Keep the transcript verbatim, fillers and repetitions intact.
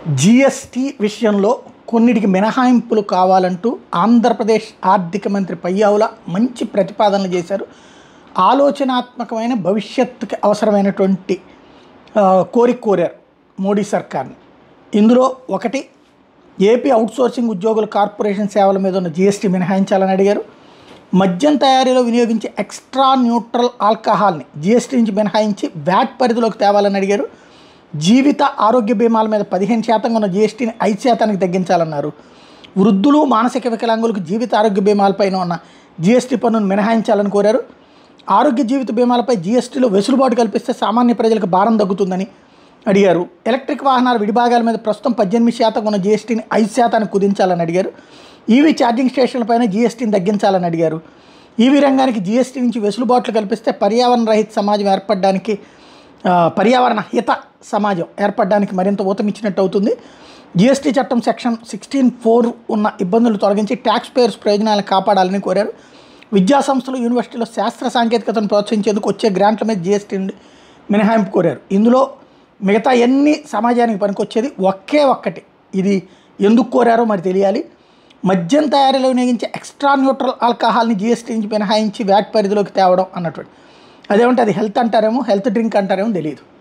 GST విషయంలో కొన్నిటికి మినహాయింపులు కావాలంటూ ఆంధ్రప్రదేశ్ ఆర్థిక మంత్రి పయ్యావుల మంచి ప్రతిపాదనలు చేశారు. ఆలోచనాత్మకమైన భవిష్యత్తుకి అవసరమైనటువంటి కోరిక కోరారు మోడీ సర్కార్ని. ఇందులో ఒకటి, ఏపీ అవుట్సోర్సింగ్ ఉద్యోగుల కార్పొరేషన్ సేవల మీద ఉన్న జీఎస్టీ మినహాయించాలని అడిగారు. మద్యం తయారీలో వినియోగించే ఎక్స్ట్రా న్యూట్రల్ ఆల్కహాల్ని జీఎస్టీ నుంచి మినహాయించి వ్యాట్ పరిధిలోకి తేవాలని అడిగారు. జీవిత ఆరోగ్య బీమాల మీద పదిహేను శాతంగా ఉన్న జీఎస్టీని ఐదు శాతానికి తగ్గించాలన్నారు. వృద్ధులు, మానసిక వికలాంగులకు జీవిత ఆరోగ్య బీమాలపైన ఉన్న జీఎస్టీ పన్నును మినహాయించాలని కోరారు. ఆరోగ్య జీవిత బీమాలపై జీఎస్టీలో వెసులుబాటు కల్పిస్తే సామాన్య ప్రజలకు భారం తగ్గుతుందని అడిగారు. ఎలక్ట్రిక్ వాహనాల విడిభాగాల మీద ప్రస్తుతం పద్దెనిమిది శాతం ఉన్న జీఎస్టీని ఐదు శాతానికి కుదించాలని అడిగారు. ఈవీ ఛార్జింగ్ స్టేషన్లపైన జీఎస్టీని తగ్గించాలని అడిగారు. ఈవీ రంగానికి జీఎస్టీ నుంచి వెసులుబాట్లు కల్పిస్తే పర్యావరణ రహిత సమాజం ఏర్పడడానికి పర్యావరణ హిత సమాజం ఏర్పడడానికి మరింత ఊతమిచ్చినట్టు అవుతుంది. జీఎస్టీ చట్టం సెక్షన్ సిక్స్టీన్ ఫోర్ ఉన్న ఇబ్బందులు తొలగించి ట్యాక్స్ పేయర్స్ ప్రయోజనాలను కాపాడాలని కోరారు. విద్యాసంస్థలు, యూనివర్సిటీలో శాస్త్ర సాంకేతికతను ప్రోత్సహించేందుకు వచ్చే గ్రాంట్ల మీద జీఎస్టీ నుండి మినహాయింపు కోరారు. ఇందులో మిగతా ఎన్ని సమాజానికి పనికొచ్చేది ఒకే ఒక్కటి, ఇది ఎందుకు కోరారో మరి తెలియాలి. మద్యం తయారీలో వినియోగించే ఎక్స్ట్రా న్యూట్రల్ ఆల్కహాల్ని జీఎస్టీ నుంచి మినహాయించి వ్యాట్ పరిధిలోకి తేవడం అన్నటువంటి, అదేమంటే అది హెల్త్ అంటారేమో, హెల్త్ డ్రింక్ అంటారేమో తెలియదు.